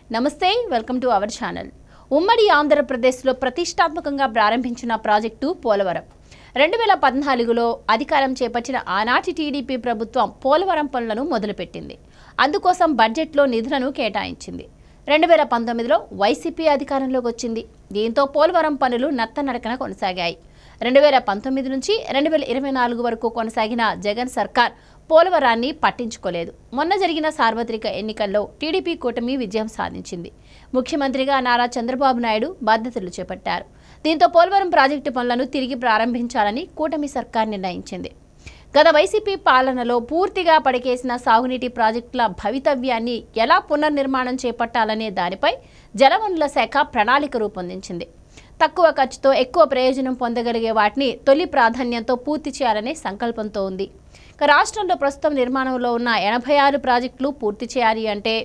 నమస్తే welcome to our channel. ఉమ్మడి ఆంధ్రప్రదేశ్లో ప్రతిష్టాత్మకంగా ప్రారంభించిన ప్రాజెక్టు పోలవరం 2014లో అధికారం చేపట్టిన ఆనాటి టీడీపీ ప్రభుత్వం పోలవరం పనులను మొదలుపెట్టింది. అందుకోసం బడ్జెట్లో నిధులను కేటాయించింది. 2019లో వైసీపీ అధికారంలోకి వచ్చింది. దీంతో పోలవరం పనులు నత్తనడకన కొనసాగాయి. 2019 నుంచి 2024 వరకు కొనసాగిన జగన్ సర్కార్ పోలవరాన్ని పట్టించుకోలేదు. మొన్న జరిగిన సార్వత్రిక ఎన్నికల్లో టీడీపీ కూటమి విజయం సాధించింది. ముఖ్యమంత్రిగా నారా చంద్రబాబు నాయుడు బాధ్యతలు చేపట్టారు. దీంతో పోలవరం ప్రాజెక్టు పనులను తిరిగి ప్రారంభించాలని కూటమి సర్కార్ నిర్ణయించింది. గత వైసీపీ పాలనలో పూర్తిగా పడికేసిన సాగునీటి ప్రాజెక్టుల భవితవ్యాన్ని ఎలా పునర్నిర్మాణం చేపట్టాలనే దానిపై జలవనరుల శాఖ ప్రణాళిక రూపొందించింది. తక్కువ ఖర్చుతో ఎక్కువ ప్రయోజనం పొందగలిగే వాటిని తొలి ప్రాధాన్యంతో పూర్తి చేయాలనే సంకల్పంతో ఉంది. రాష్ట్రంలో ప్రస్తుతం నిర్మాణంలో ఉన్న 86 ప్రాజెక్టులు పూర్తి చేయాలి అంటే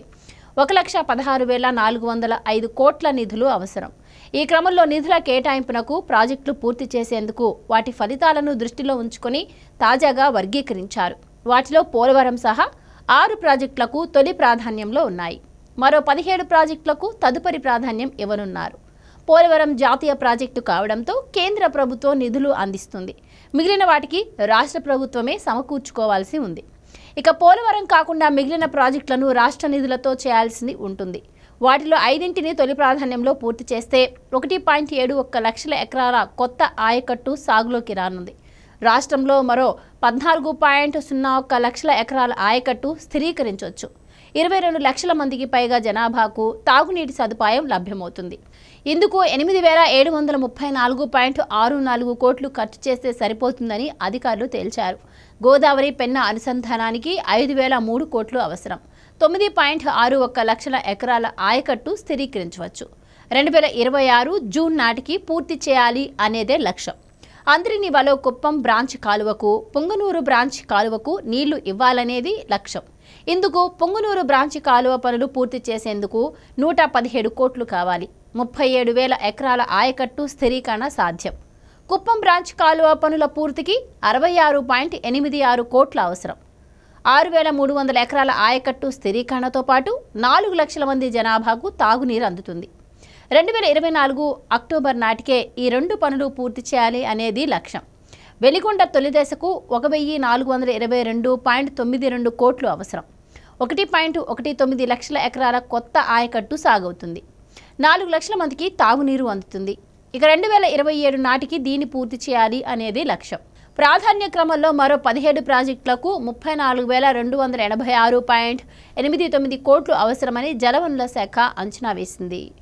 1,16,405 కోట్ల నిధులు అవసరం. ఈ క్రమంలో నిధుల కేటాయింపునకు ప్రాజెక్టులు పూర్తి చేసేందుకు వాటి ఫలితాలను దృష్టిలో ఉంచుకొని తాజాగా వర్గీకరించారు. వాటిలో పోలవరం సహా 6 ప్రాజెక్టులకు తొలి ప్రాధాన్యంలో ఉన్నాయి. మరో 17 ప్రాజెక్టులకు తదుపరి ప్రాధాన్యం ఇవ్వనున్నారు. పోలవరం జాతీయ ప్రాజెక్టు కావడంతో కేంద్ర ప్రభుత్వం నిధులు అందిస్తుంది. మిగిలిన వాటికి రాష్ట్ర ప్రభుత్వమే సమకూర్చుకోవాల్సి ఉంది. ఇక పోలవరం కాకుండా మిగిలిన ప్రాజెక్టులను రాష్ట్ర నిధులతో చేయాల్సి ఉంటుంది. వాటిలో 5ంటిని తొలి ప్రాధాన్యంలో పూర్తి చేస్తే 1.71 లక్షల ఎకరాల కొత్త ఆయకట్టు సాగులోకి రానుంది. రాష్ట్రంలో మరో 14.01 లక్షల ఎకరాల ఆయకట్టు స్థిరీకరించవచ్చు. 22 లక్షల మందికి పైగా జనాభాకు తాగునీటి సదుపాయం లభ్యమవుతుంది. ఇందుకు 8,734.64 కోట్లు ఖర్చు చేస్తే సరిపోతుందని అధికారులు తేల్చారు. గోదావరి పెన్నా అనుసంధానానికి 5,003 కోట్లు అవసరం. 9.61 లక్షల ఎకరాల ఆయకట్టు స్థిరీకరించవచ్చు. 2026 జూన్ నాటికి పూర్తి చేయాలి అనేదే లక్ష్యం. అంద్రినివలో కుప్పం బ్రాంచ్ కాలువకు, పుంగనూరు బ్రాంచ్ కాలువకు నీళ్లు ఇవ్వాలనేది లక్ష్యం. ఇందుకు పుంగనూరు బ్రాంచ్ కాలువ పనులు పూర్తి చేసేందుకు 117 కోట్లు కావాలి. 37,000 ఎకరాల ఆయకట్టు స్థిరీకరణ సాధ్యం. కుప్పం బ్రాంచ్ కాలువ పనుల పూర్తికి 66.86 కోట్ల అవసరం. 6,300 ఎకరాల ఆయకట్టు స్థిరీకరణతో పాటు 4 లక్షల మంది జనాభాకు తాగునీరు అందుతుంది. 2024 అక్టోబర్ నాటికే ఈ 2 పనులు పూర్తి చేయాలి అనేది లక్ష్యం. వెలిగొండ తొలి దశకు 1,422.92 కోట్లు అవసరం. 1.19 లక్షల ఎకరాల కొత్త ఆయకట్టు సాగవుతుంది. 4 లక్షల మందికి తాగునీరు అందుతుంది. ఇక 2027 నాటికి దీన్ని పూర్తి చేయాలి అనేది లక్ష్యం. ప్రాధాన్య క్రమంలో మరో 17 ప్రాజెక్టులకు 34,286.89 కోట్లు అవసరమని జలవనరుల శాఖ అంచనా వేసింది.